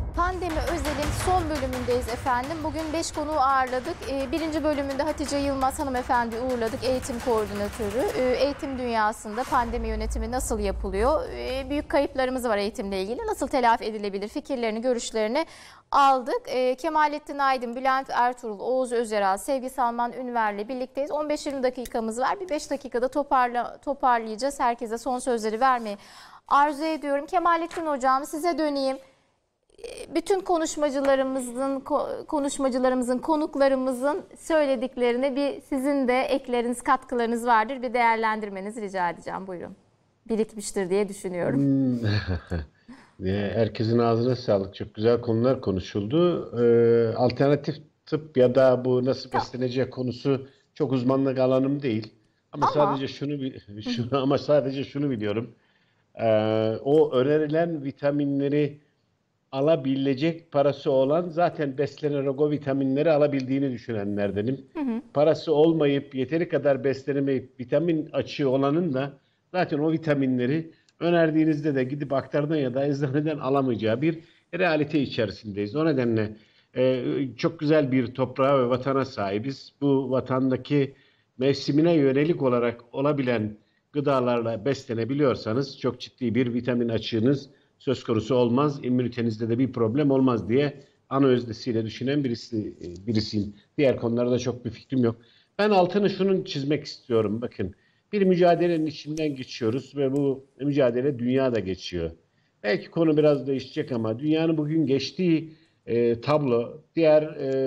Pandemi özelin son bölümündeyiz efendim. Bugün 5 konuğu ağırladık. Birinci bölümünde Hatice Yılmaz hanımefendi uğurladık. Eğitim koordinatörü. Eğitim dünyasında pandemi yönetimi nasıl yapılıyor? Büyük kayıplarımız var eğitimle ilgili. Nasıl telafi edilebilir? Fikirlerini, görüşlerini aldık. Kemalettin Aydın, Bülent Ertuğrul, Oğuz Özeral, Sevgi Salman Ünver'le birlikteyiz. 15-20 dakikamız var. Bir 5 dakikada toparlayacağız. Herkese son sözleri vermeyi arzu ediyorum. Kemalettin Hocam, size döneyim. Bütün konuşmacılarımızın, konuklarımızın söylediklerine bir sizin de ekleriniz, katkılarınız vardır. Bir değerlendirmenizi rica edeceğim. Buyurun. Birikmiştir diye düşünüyorum. Herkesin ağzına sağlık. Çok güzel konular konuşuldu. Alternatif tıp ya da bu nasıl beslenecek konusu çok uzmanlık alanım değil. Ama Ama sadece şunu biliyorum. O önerilen vitaminleri alabilecek parası olan zaten beslenerek o vitaminleri alabildiğini düşünenlerdenim. Parası olmayıp yeteri kadar beslenemeyip vitamin açığı olanın da zaten o vitaminleri önerdiğinizde de gidip aktardan ya da eczaneden alamayacağı bir realite içerisindeyiz. O nedenle çok güzel bir toprağa ve vatana sahibiz. Bu vatandaki mevsimine yönelik olarak olabilen gıdalarla beslenebiliyorsanız çok ciddi bir vitamin açığınız söz konusu olmaz. İmmünitenizde de bir problem olmaz diye ana özdesiyle düşünen birisiyim. Diğer konularda çok bir fikrim yok. Ben altını şunun çizmek istiyorum. Bakın, bir mücadelenin içinden geçiyoruz ve bu mücadele dünyada geçiyor. Belki konu biraz değişecek ama dünyanın bugün geçtiği tablo diğer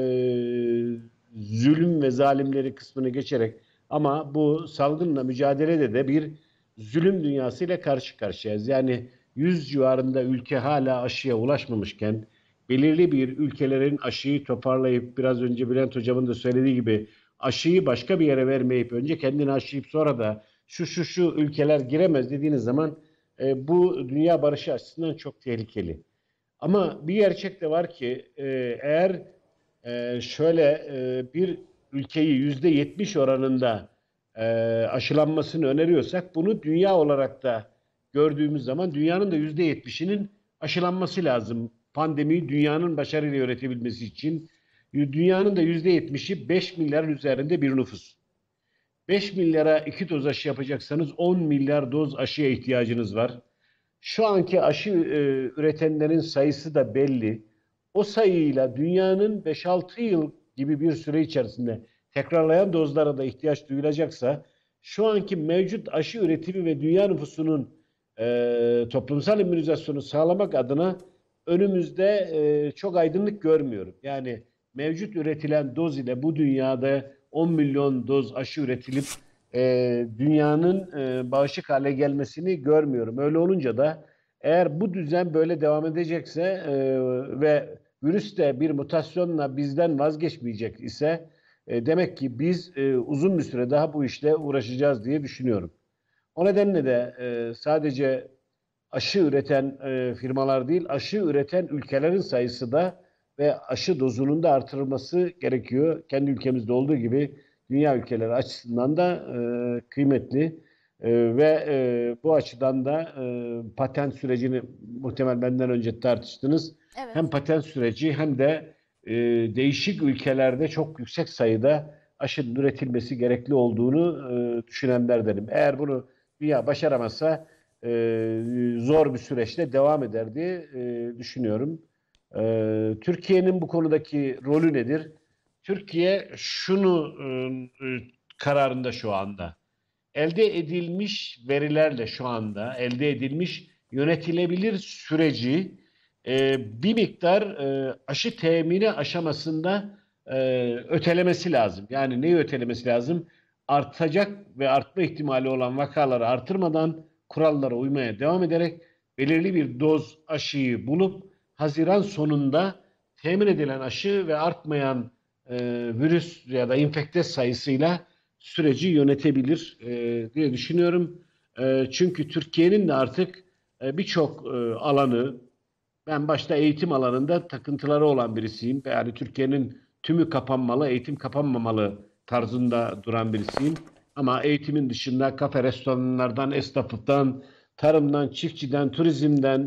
zulüm ve zalimleri kısmını geçerek ama bu salgınla mücadelede de bir zulüm dünyasıyla karşı karşıyayız. Yani 100 civarında ülke hala aşıya ulaşmamışken belirli bir ülkelerin aşıyı toparlayıp biraz önce Bülent Hocam'ın da söylediği gibi aşıyı başka bir yere vermeyip önce kendini aşıyıp sonra da şu ülkeler giremez dediğiniz zaman bu dünya barışı açısından çok tehlikeli. Ama bir gerçek de var ki eğer bir ülkeyi %70 oranında aşılanmasını öneriyorsak bunu dünya olarak da gördüğümüz zaman dünyanın da %70'inin aşılanması lazım. Pandemiyi dünyanın başarıyla yönetebilmesi için. Dünyanın da %70'i 5 milyarın üzerinde bir nüfus. 5 milyara 2 doz aşı yapacaksanız 10 milyar doz aşıya ihtiyacınız var. Şu anki aşı üretenlerin sayısı da belli. O sayıyla dünyanın 5-6 yıl gibi bir süre içerisinde tekrarlayan dozlara da ihtiyaç duyulacaksa şu anki mevcut aşı üretimi ve dünya nüfusunun toplumsal immünizasyonu sağlamak adına önümüzde çok aydınlık görmüyorum. Yani mevcut üretilen doz ile bu dünyada 10 milyon doz aşı üretilip dünyanın bağışık hale gelmesini görmüyorum. Öyle olunca da eğer bu düzen böyle devam edecekse ve virüs de bir mutasyonla bizden vazgeçmeyecek ise demek ki biz uzun bir süre daha bu işle uğraşacağız diye düşünüyorum. O nedenle de sadece aşı üreten firmalar değil, aşı üreten ülkelerin sayısı da ve aşı dozunun da artırılması gerekiyor. Kendi ülkemizde olduğu gibi dünya ülkeleri açısından da kıymetli bu açıdan da patent sürecini muhtemel benden önce tartıştınız. evet. Hem patent süreci hem de değişik ülkelerde çok yüksek sayıda aşının üretilmesi gerekli olduğunu düşünenlerdenim. Eğer bunu dünya başaramazsa zor bir süreçte devam eder diye düşünüyorum. Türkiye'nin bu konudaki rolü nedir? Türkiye şunu kararında şu anda. Elde edilmiş verilerle şu anda elde edilmiş yönetilebilir süreci bir miktar aşı temini aşamasında ötelemesi lazım. Yani neyi ötelemesi lazım? Artacak ve artma ihtimali olan vakaları artırmadan kurallara uymaya devam ederek belirli bir doz aşıyı bulup Haziran sonunda temin edilen aşı ve artmayan virüs ya da infekte sayısıyla süreci yönetebilir diye düşünüyorum. Çünkü Türkiye'nin de artık birçok alanı, ben başta eğitim alanında takıntıları olan birisiyim. Yani Türkiye'nin tümü kapanmalı, eğitim kapanmamalı tarzında duran birisiyim. Ama eğitimin dışında kafe, restoranlardan, esnaflıktan, tarımdan, çiftçiden, turizmden,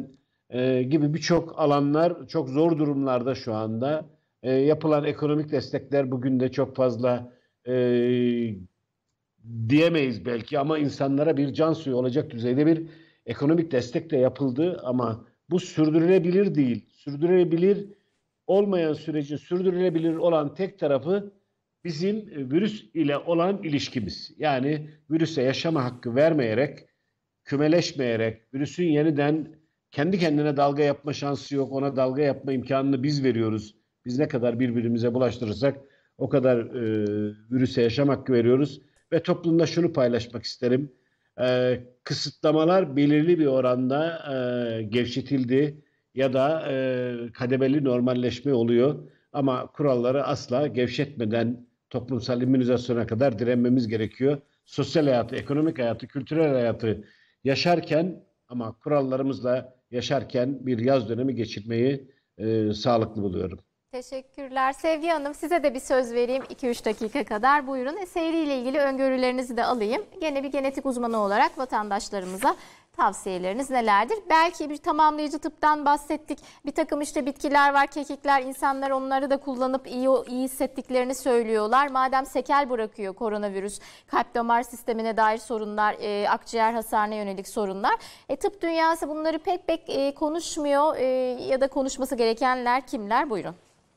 gibi birçok alanlar çok zor durumlarda şu anda. Yapılan ekonomik destekler bugün de çok fazla e, diyemeyiz belki ama insanlara bir can suyu olacak düzeyde bir ekonomik destek de yapıldı ama bu sürdürülebilir değil. Sürdürülebilir olmayan sürecin sürdürülebilir olan tek tarafı bizim virüs ile olan ilişkimiz. Yani virüse yaşama hakkı vermeyerek, kümeleşmeyerek, virüsün yeniden kendi kendine dalga yapma şansı yok. Ona dalga yapma imkanını biz veriyoruz. Biz ne kadar birbirimize bulaştırırsak o kadar virüse yaşam hakkı veriyoruz. Ve toplumda şunu paylaşmak isterim. Kısıtlamalar belirli bir oranda gevşetildi ya da kademeli normalleşme oluyor. Ama kuralları asla gevşetmeden toplumsal immünizasyona kadar direnmemiz gerekiyor. Sosyal hayatı, ekonomik hayatı, kültürel hayatı yaşarken ama kurallarımızla yaşarken bir yaz dönemi geçirmeyi sağlıklı buluyorum. Teşekkürler. Sevgi Hanım, size de bir söz vereyim 2-3 dakika kadar. Buyurun. Seriyle ilgili öngörülerinizi de alayım. Gene bir genetik uzmanı olarak vatandaşlarımıza tavsiyeleriniz nelerdir? Belki bir tamamlayıcı tıptan bahsettik. Bir takım işte bitkiler var, kekikler. İnsanlar onları da kullanıp iyi hissettiklerini söylüyorlar. Madem sekel bırakıyor koronavirüs, kalp damar sistemine dair sorunlar, akciğer hasarına yönelik sorunlar. Tıp dünyası bunları pek konuşmuyor ya da konuşması gerekenler kimler? Buyurun.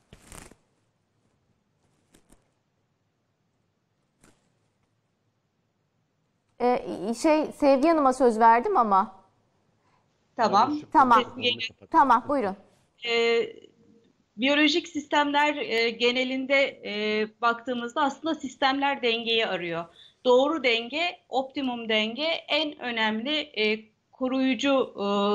Sevgi Hanım'a söz verdim ama. Tamam. Tamam. Sesimi Tamam, buyurun. Biyolojik sistemler genelinde baktığımızda aslında sistemler dengeyi arıyor. Doğru denge, optimum denge en önemli koruyucu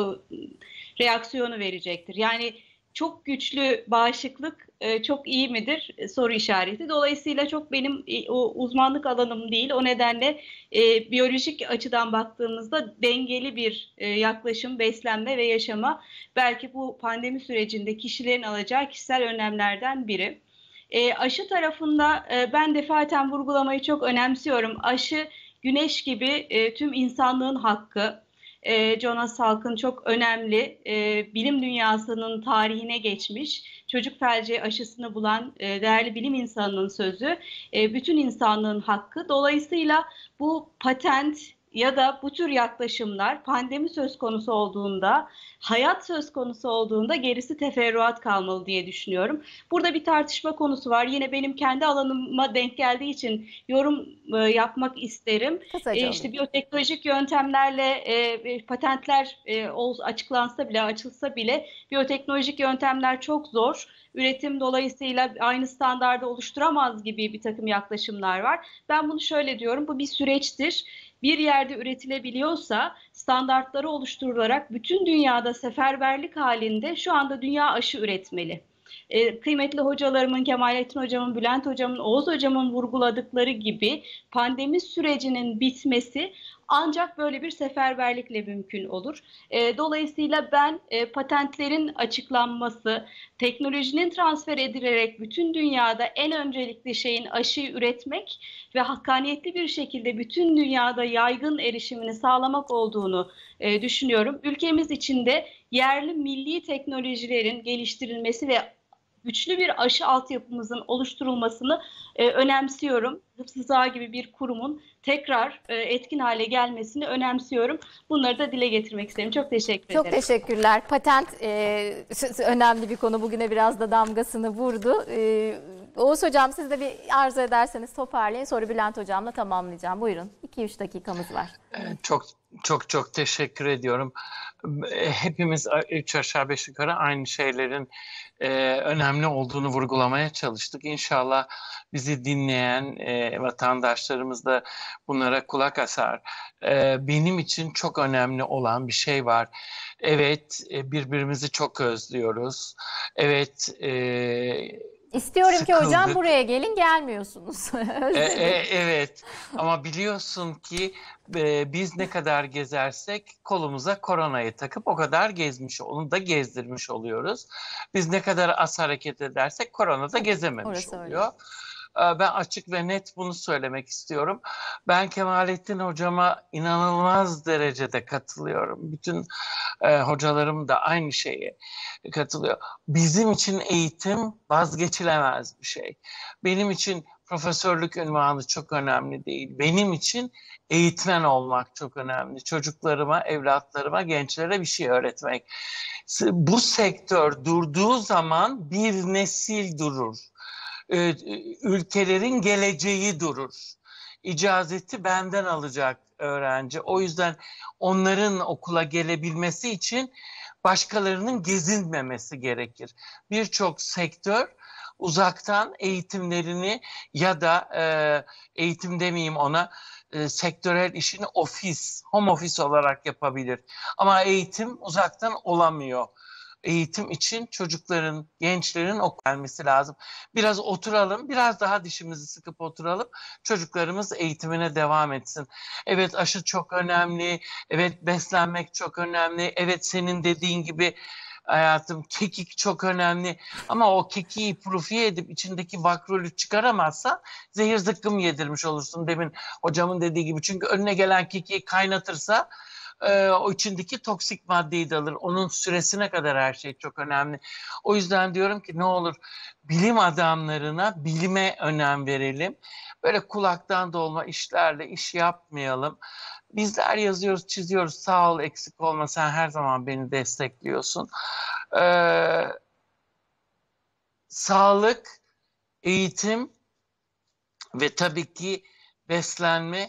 reaksiyonu verecektir. Yani çok güçlü bağışıklık çok iyi midir? Soru işareti. Dolayısıyla çok benim o uzmanlık alanım değil. O nedenle biyolojik açıdan baktığımızda dengeli bir yaklaşım, beslenme ve yaşama belki bu pandemi sürecinde kişilerin alacağı kişisel önlemlerden biri. Aşı tarafında ben defaten vurgulamayı çok önemsiyorum. Aşı güneş gibi tüm insanlığın hakkı. Jonas Salk'ın çok önemli bilim dünyasının tarihine geçmiş çocuk felci aşısını bulan değerli bilim insanının sözü, bütün insanlığın hakkı. Dolayısıyla bu patent ya da bu tür yaklaşımlar pandemi söz konusu olduğunda, hayat söz konusu olduğunda gerisi teferruat kalmalı diye düşünüyorum. Burada bir tartışma konusu var. Yine benim kendi alanıma denk geldiği için yorum yapmak isterim. İşte biyoteknolojik yöntemlerle patentler açıklansa bile, açılsa bile biyoteknolojik yöntemler çok zor. Üretim dolayısıyla aynı standardı oluşturamaz gibi bir takım yaklaşımlar var. Ben bunu şöyle diyorum, bu bir süreçtir. Bir yerde üretilebiliyorsa standartları oluşturularak bütün dünyada seferberlik halinde şu anda dünya aşı üretmeli. Kıymetli hocalarımın, Kemalettin Hocamın, Bülent Hocamın, Oğuz Hocamın vurguladıkları gibi pandemi sürecinin bitmesi ancak böyle bir seferberlikle mümkün olur. Dolayısıyla ben patentlerin açıklanması, teknolojinin transfer edilerek bütün dünyada en öncelikli şeyin aşıyı üretmek ve hakkaniyetli bir şekilde bütün dünyada yaygın erişimini sağlamak olduğunu düşünüyorum. Ülkemiz içinde yerli milli teknolojilerin geliştirilmesi ve güçlü bir aşı altyapımızın oluşturulmasını önemsiyorum. Hıfzı Sıha gibi bir kurumun tekrar etkin hale gelmesini önemsiyorum. Bunları da dile getirmek isterim. Çok teşekkür ederim. Çok teşekkürler. Patent önemli bir konu. Bugüne biraz da damgasını vurdu. Oğuz Hocam, siz de bir arzu ederseniz toparlayın. Sonra Bülent Hocam'la tamamlayacağım. Buyurun. 2-3 dakikamız var. Çok teşekkür ediyorum. Hepimiz 3 aşağı 5 yukarı aynı şeylerin önemli olduğunu vurgulamaya çalıştık. İnşallah bizi dinleyen vatandaşlarımız da bunlara kulak asar. Benim için çok önemli olan bir şey var. Evet, birbirimizi çok özlüyoruz. Evet, İstiyorum sıkıldık. ki hocam buraya gelin, gelmiyorsunuz. Evet, ama biliyorsun ki biz ne kadar gezersek kolumuza koronayı takıp o kadar onu da gezdirmiş oluyoruz. Biz ne kadar az hareket edersek korona da gezememiş oluyor. Ben açık ve net bunu söylemek istiyorum. Ben Kemalettin hocama inanılmaz derecede katılıyorum. Bütün hocalarım da aynı şeye katılıyor. Bizim için eğitim vazgeçilemez bir şey. Benim için profesörlük unvanı çok önemli değil. Benim için eğitmen olmak çok önemli. Çocuklarıma, evlatlarıma, gençlere bir şey öğretmek. Bu sektör durduğu zaman bir nesil durur. Ülkelerin geleceği durur. İcazeti benden alacak öğrenci. O yüzden onların okula gelebilmesi için başkalarının gezinmemesi gerekir. Birçok sektör uzaktan eğitimlerini ya da eğitim demeyeyim ona, sektörel işini home office olarak yapabilir. Ama eğitim uzaktan olamıyor. Eğitim için çocukların, gençlerin okula gelmesi lazım. Biraz oturalım, biraz daha dişimizi sıkıp oturalım. Çocuklarımız eğitimine devam etsin. Evet, aşı çok önemli. Evet, beslenmek çok önemli. Evet, senin dediğin gibi hayatım, kekik çok önemli. Ama o kekiği purifiye edip içindeki vakrolü çıkaramazsan zehir zıkkım yedirmiş olursun, demin hocamın dediği gibi. Çünkü önüne gelen kekiği kaynatırsa o içindeki toksik maddeyi de alır. Onun süresine kadar her şey çok önemli. O yüzden diyorum ki ne olur bilim adamlarına, bilime önem verelim. Böyle kulaktan dolma işlerle iş yapmayalım. Bizler yazıyoruz, çiziyoruz. Sağ ol, eksik olma. Sen her zaman beni destekliyorsun. Sağlık, eğitim ve tabii ki beslenme,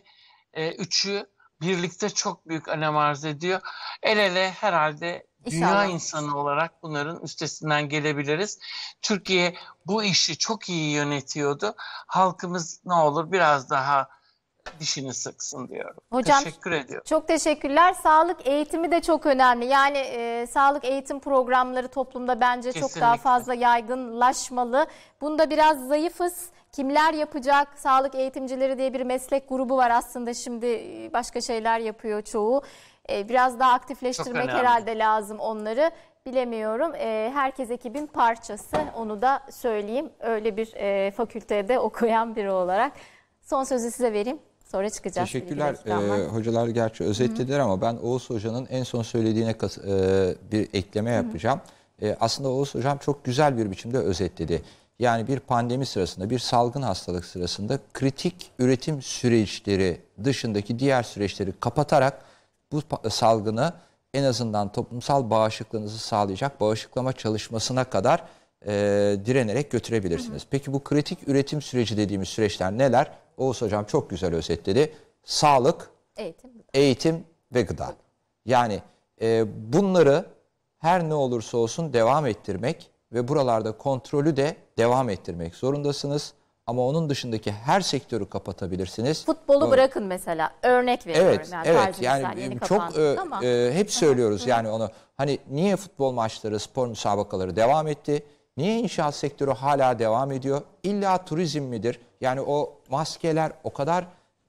üçü birlikte çok büyük önem arz ediyor. El ele herhalde dünya İnşallah. insanı olarak bunların üstesinden gelebiliriz. Türkiye bu işi çok iyi yönetiyordu. Halkımız ne olur biraz daha dişini sıksın diyorum. Hocam, teşekkür ediyorum. çok teşekkürler. Sağlık eğitimi de çok önemli. Yani sağlık eğitim programları toplumda bence çok daha Kesinlikle. fazla yaygınlaşmalı. Bunda biraz zayıfız. Kimler yapacak? Sağlık eğitimcileri diye bir meslek grubu var aslında. Şimdi başka şeyler yapıyor çoğu. Biraz daha aktifleştirmek önemli. herhalde lazım onları. Bilemiyorum. Herkes ekibin parçası. Onu da söyleyeyim. Öyle bir fakültede okuyan biri olarak. Son sözü size vereyim. Sonra çıkacağız. Teşekkürler. Bir dakikam var. Hocalar gerçi özetlediler ama ben Oğuz Hoca'nın en son söylediğine bir ekleme yapacağım. Aslında Oğuz Hocam çok güzel bir biçimde özetledi. Yani bir pandemi sırasında, bir salgın hastalık sırasında kritik üretim süreçleri dışındaki diğer süreçleri kapatarak bu salgını en azından toplumsal bağışıklığınızı sağlayacak bağışıklama çalışmasına kadar direnerek götürebilirsiniz. Peki bu kritik üretim süreci dediğimiz süreçler neler? Oğuz Hocam çok güzel özetledi. Sağlık, eğitim ve gıda. Yani bunları her ne olursa olsun devam ettirmek ve buralarda kontrolü de devam ettirmek zorundasınız. Ama onun dışındaki her sektörü kapatabilirsiniz. Futbolu bırakın mesela. Örnek veriyorum. Evet, yani evet. Yani çok hep söylüyoruz yani onu. Hani niye futbol maçları, spor müsabakaları devam etti? Niye inşaat sektörü hala devam ediyor? İlla turizm midir? Yani o maskeler o kadar,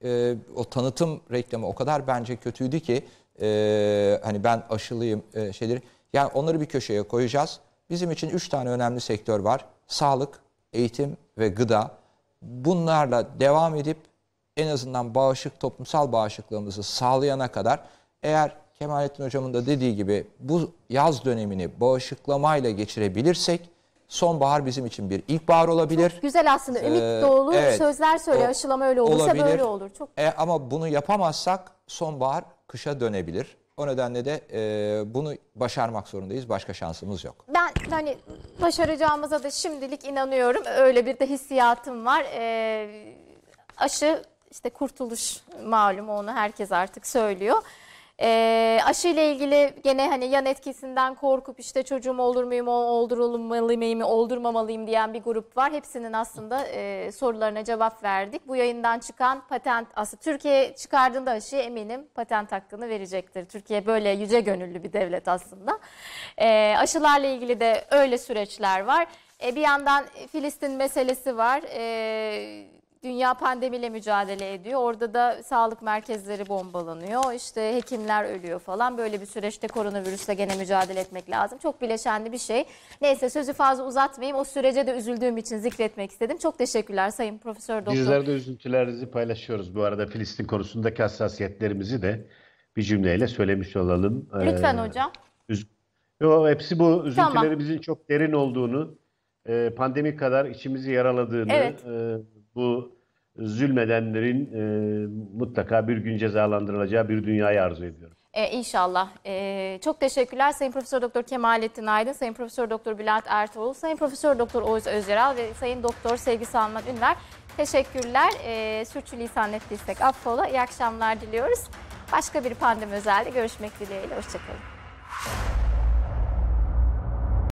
o tanıtım reklamı o kadar bence kötüydü ki hani ben aşılıyım şeyleri. Yani onları bir köşeye koyacağız. Bizim için 3 tane önemli sektör var. Sağlık, eğitim ve gıda. Bunlarla devam edip en azından toplumsal bağışıklığımızı sağlayana kadar, eğer Kemalettin Hocam'ın da dediği gibi bu yaz dönemini bağışıklamayla geçirebilirsek sonbahar bizim için bir ilkbahar olabilir. Çok güzel aslında. Ümit dolu sözler söylüyor. Aşılama öyle olursa olabilir. böyle olur. Çok... Ama bunu yapamazsak sonbahar kışa dönebilir. O nedenle de bunu başarmak zorundayız. Başka şansımız yok. Ben hani başaracağımıza da şimdilik inanıyorum. Öyle bir de hissiyatım var. Aşı işte kurtuluş, malum, onu herkes artık söylüyor. Aşı ile ilgili gene hani yan etkisinden korkup işte çocuğum olur muyum, oldurulmalı mıyım, oldurmamalıyım diyen bir grup var. Hepsinin aslında sorularına cevap verdik. Bu yayından çıkan patent, aslında Türkiye çıkardığında aşıyı eminim patent hakkını verecektir. Türkiye böyle yüce gönüllü bir devlet aslında. Aşılarla ilgili de öyle süreçler var. Bir yandan Filistin meselesi var. dünya pandemiyle mücadele ediyor. Orada da sağlık merkezleri bombalanıyor. İşte hekimler ölüyor falan. Böyle bir süreçte koronavirüsle gene mücadele etmek lazım. Çok bileşenli bir şey. Neyse sözü fazla uzatmayayım. O sürece de üzüldüğüm için zikretmek istedim. Çok teşekkürler Sayın Profesör Doktor. Bizler de üzüntülerinizi paylaşıyoruz. Bu arada Filistin konusundaki hassasiyetlerimizi de bir cümleyle söylemiş olalım. Lütfen hocam. Hepsi bu üzüntülerimizin çok derin olduğunu, pandemi kadar içimizi yaraladığını, Evet. bu zulmedenlerin mutlaka bir gün cezalandırılacağı bir dünyayı arzu ediyorum. İnşallah. Çok teşekkürler Sayın Profesör Doktor Kemalettin Aydın, Sayın Profesör Doktor Bülent Ertuğrul, Sayın Profesör Doktor Oğuz Özyeral ve Sayın Doktor Sevgi Salman Ünver. Teşekkürler. Sürçülisan ettiysek affola. İyi akşamlar diliyoruz. Başka bir pandemi özelde görüşmek dileğiyle. Hoşçakalın.